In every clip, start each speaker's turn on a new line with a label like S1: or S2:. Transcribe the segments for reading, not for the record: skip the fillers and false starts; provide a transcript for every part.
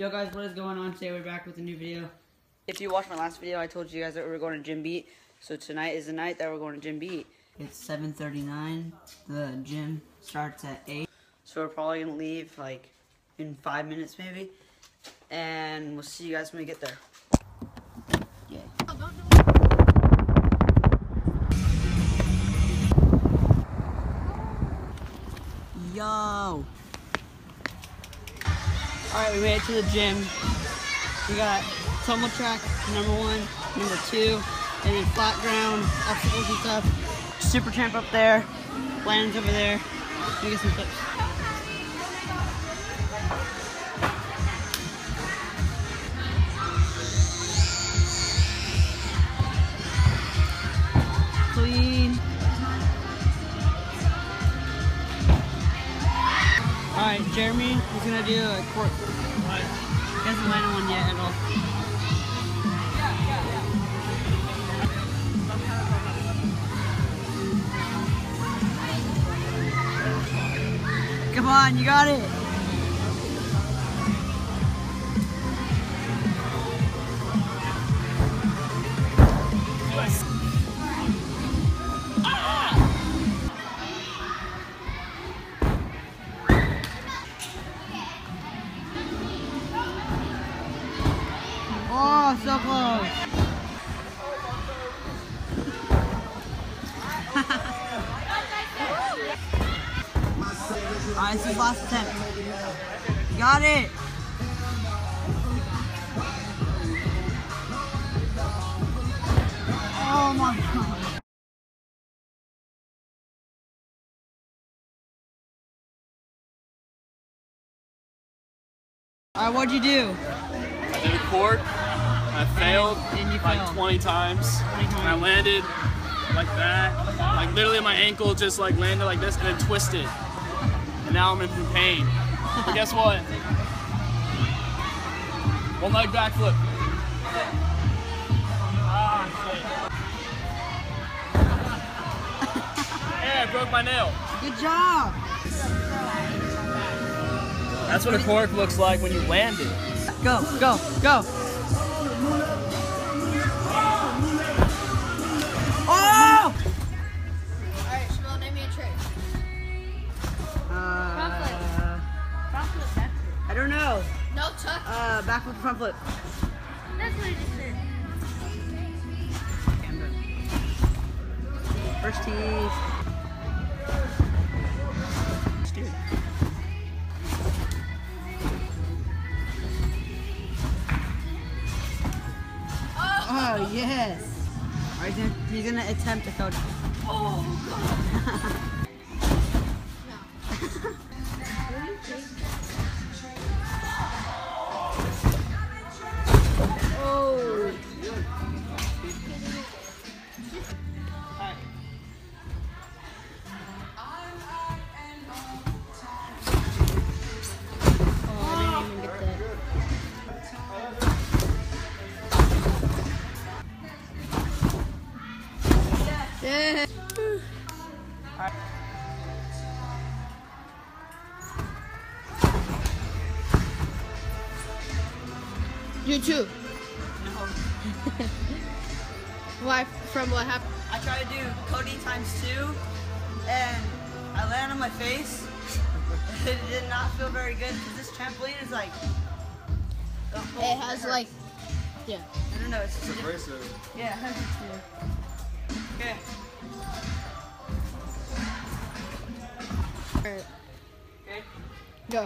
S1: Yo guys, what is going on? Today we're back with a new video. If you watched my last video, I told you guys that we were going to Gym Beat. So tonight is the night that we're going to Gym Beat. It's 7:39. The gym starts at 8. So we're probably going to leave like in 5 minutes maybe. And we'll see you guys when we get there. Yeah. Yo! Alright, we made it to the gym. We got tumble track, number 1, number 2, and then flat ground, obstacles and stuff. Super tramp up there, Landon's over there. Let me get some clips. Clean. Alright, Jeremy is gonna do a court. He hasn't landed one yet at all. Come on, you got it! Oh, so close. Alright, this is last attempt. Got it. Oh my god. Alright, what'd you do?
S2: I did a court. I failed like 20 times. And I landed like that. Like literally my ankle just like landed like this and then twisted. And now I'm in pain. But guess what? One leg backflip. Ah, shit. Yeah, I broke my nail.
S1: Good job.
S2: That's what a cork looks like when you land it.
S1: Go, go, go. Oh!
S3: Alright, Shmuel, name me a trick. Front flip, that's it.
S1: I don't know.
S3: No tuck.
S1: Backflip, front flip.
S3: That's what he just did.
S1: First tees. Oh, yes. Alright, he's gonna attempt to coach.
S3: Oh, God.
S1: Oh. Alright.
S3: Oh, I didn't even get that.
S1: Yeah.
S3: You too.
S1: No.
S3: Why? From what happened?
S1: I tried to do Cody ×2 and I landed on my face. It did not feel very good because this trampoline is like
S3: It has like, yeah.
S1: I don't know, it's just
S4: Abrasive.
S1: yeah. Okay.
S3: Alright,
S1: Okay.
S3: go.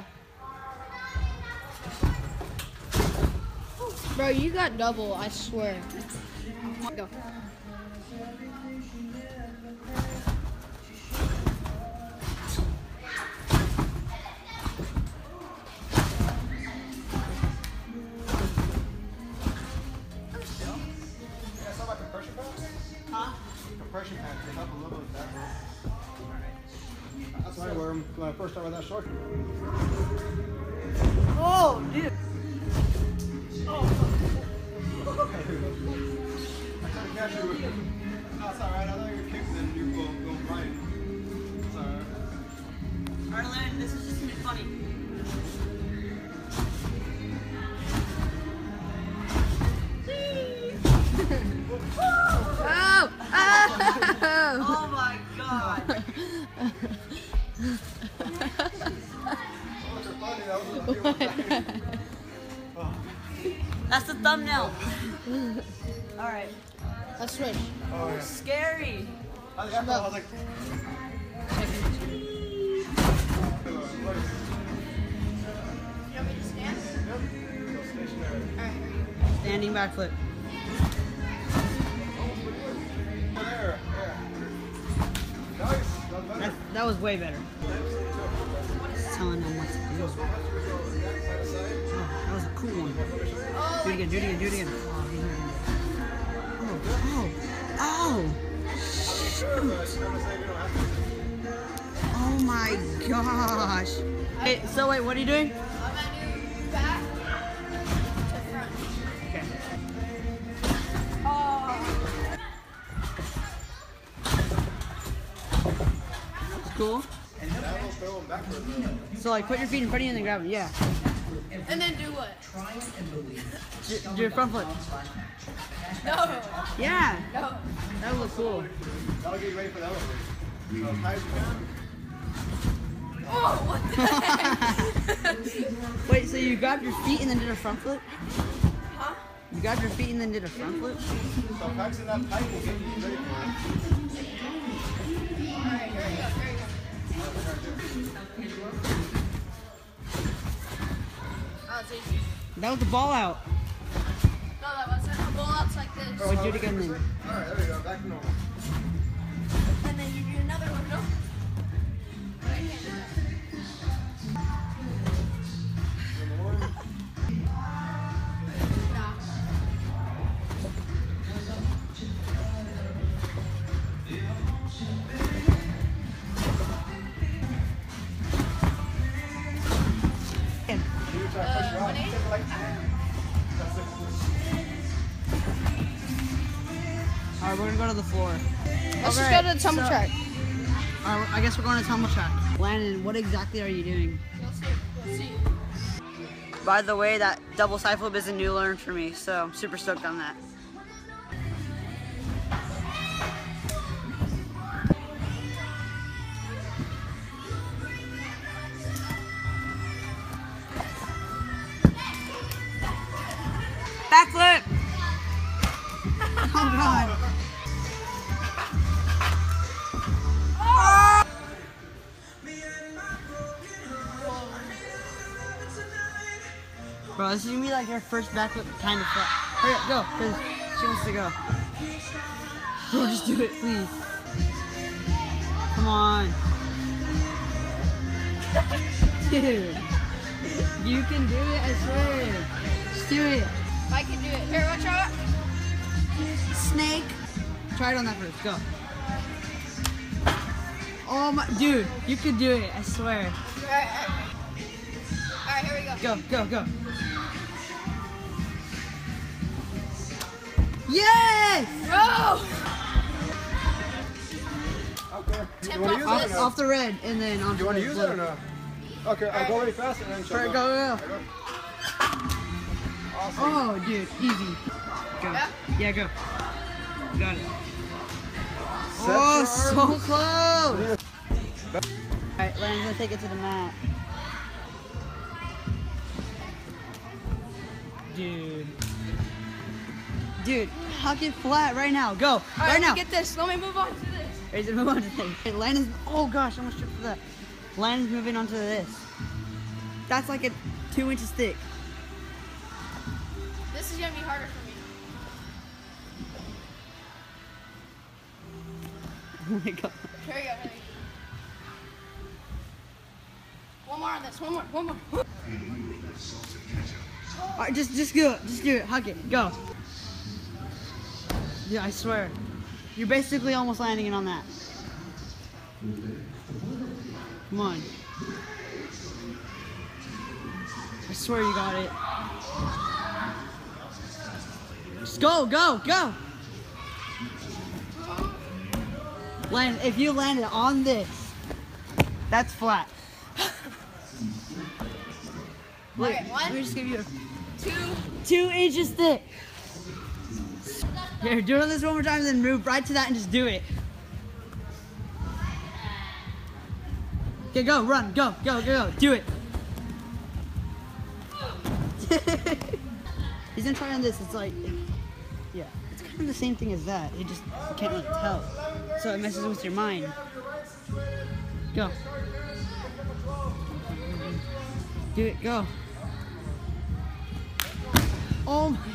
S3: Bro, you got double, I swear. Go.
S4: Yeah, I saw my compression pants.
S1: Huh?
S4: Compression pants, they help a little with that. That's why I wear them when I first started with that short.
S1: Oh, dude.
S4: I tried to catch you with no, it's alright. I thought you were kicking and you were going right. It's alright.
S1: Alright, Landon, this is just gonna be funny. That's the thumbnail. All right.
S3: Let's switch.
S4: Oh, yeah.
S1: Scary.
S4: I was like,
S1: Standing backflip.
S4: there. Yeah. Nice.
S1: That was way better. Just telling them what to do. Oh, that was a cool one. Do it again, do it again, do it again. Oh, oh my gosh. Hey, so wait, what are you doing?
S3: I'm gonna do back to front.
S1: Okay. That's cool. So like put your feet in front of you and then grab them, yeah.
S3: And then do what?
S1: Do a front flip.
S3: No.
S1: Yeah,
S3: No.
S1: that would look cool.
S4: That'll get you ready for the elevator. So as high as you can.
S3: Oh, what the heck?
S1: Wait, so you grabbed your feet and then did a front flip?
S3: Huh?
S1: You grabbed your feet and then did a front flip?
S4: So practicing that pipe will get you ready for it.
S3: Alright, here we go, here we go. Oh, it's easy.
S1: That was the ball out.
S3: No, that wasn't. A ball out's like this.
S1: Wait, do it again then.
S4: Alright, there we go. Back to normal.
S3: And then you do another one, no? I can't do that. Nah.
S1: Again.
S4: You try to push her out. Take it like that's it.
S1: Alright, we're gonna go to the floor.
S3: Let's just
S1: Alright,
S3: go to the tumble
S1: so-
S3: track.
S1: Alright, I guess we're going to tumble track. Landon, what exactly are you doing?
S3: Let's see. Let's see.
S1: By the way, that double side flip is a new learn for me, so I'm super stoked on that. Backflip! Oh god. Bro, this is gonna be like your first backflip kind of flip. Hurry up, go, because she wants to go. Bro, just do it, please. Come on. Dude. You can do it, I swear. Just do it.
S3: I can do it. Here, watch out.
S1: Snake. Try it on that first, go. Oh my, dude, you can do it, I swear.
S3: Alright, here we go.
S1: Go, go, go. Yes!
S3: Go!
S4: Okay.
S3: Tip
S4: You want to use it or
S1: Off,
S4: no?
S1: off the red and then onto
S4: You want
S1: the
S4: to use
S1: blue.
S4: it or no? Okay, I'll go really fast and then
S1: Go,
S4: shut
S1: go,
S4: up.
S1: go.
S4: Awesome.
S1: Oh, dude, easy. Go.
S3: Yeah?
S1: Yeah, go. Got it.
S4: Set
S1: Oh,
S4: your
S1: so
S4: arms.
S1: close. Alright, Landon's gonna take it to the mat. Dude. Dude, huck it flat right now. Go.
S3: Alright,
S1: right now.
S3: get this. Let me move on to this.
S1: Ready to move on to things. Okay, Landon's, oh gosh, I almost tripped for that. Landon's moving on to this. That's like a 2 inches thick.
S3: This is gonna be harder for me.
S1: Oh my god.
S3: Here we go. Here we go. One more on this. One more. One more.
S1: Alright, just do it. Just do it. Hug it. Go. Yeah, I swear. You're basically almost landing it on that. Come on. I swear you got it. Just go, go, go. Land. If you land it on this, that's flat. Look,
S3: Alright, one.
S1: let me just give you a
S3: 2.
S1: 2 inches thick. Here, do it on this one more time, then move right to that and just do it. Okay, go, run, go, go, go, go, do it. He's he's gonna try on this. It's like, yeah, it's kind of the same thing as that. It just you can't really tell, so it messes with your mind. Go. Do it. Go. Oh my.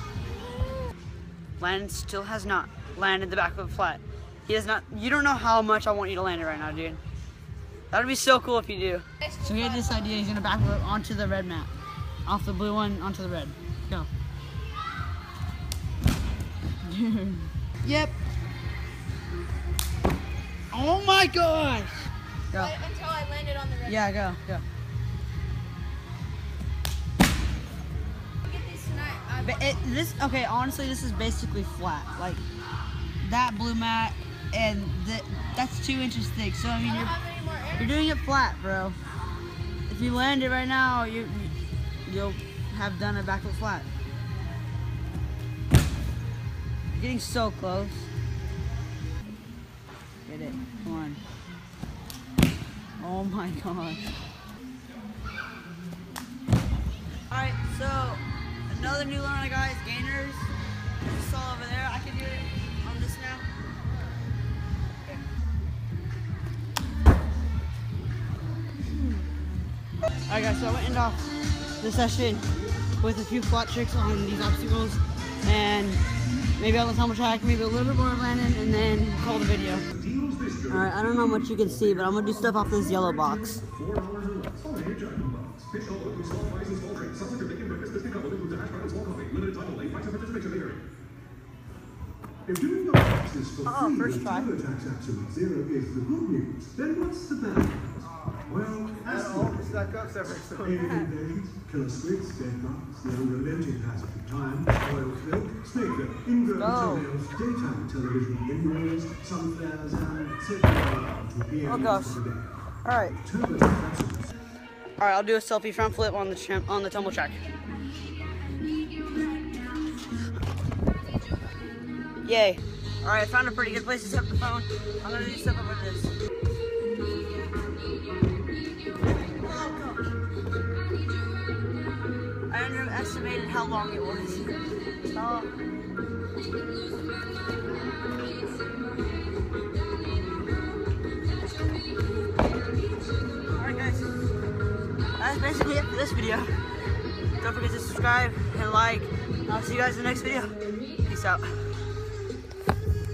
S1: Landon still has not landed the back of a flat. He has not. You don't know how much I want you to land it right now, dude. That would be so cool if you do. So he had this idea. He's gonna backflip onto the red mat, off the blue one onto the red. Go. Dude. Yep. Oh my gosh. Go.
S3: Until I landed on the red.
S1: Yeah, go. Go.
S3: Get these tonight.
S1: But okay, honestly, this is basically flat. Like, that blue mat and that's 2 inches thick. So, I mean, you're doing it flat, bro. If you land it right now, you'll have done a backflip flat. You're getting so close. Get it. Come on. Oh my gosh. Alright, so another new learner, guys, gainers. It's all over there. I can do it on this now. Okay. Alright guys, so I went off the session with a few flat tricks on these obstacles and maybe on the tumble track, maybe a little bit more of landing, and then call the video. Alright, I don't know how much you can see, but I'm gonna do stuff off this yellow box. Oh, first try.
S5: Is the good news. Then what's the bad news? Well,
S4: Stack up separate.
S5: egg killer squids, dead bugs, the unrelenting hazard of time, oil milk, snake, ingrown toenails, daytime television, inroads, sunflowers, and certainly
S1: Oh gosh. Alright. Alright, I'll do a selfie front flip on the tumble track. Yay. Alright, I found a pretty good place to set the phone. I'm gonna do stuff over this. I underestimated how long it was. Alright guys, that's basically it for this video. Don't forget to subscribe and like. I'll see you guys in the next video. Peace out.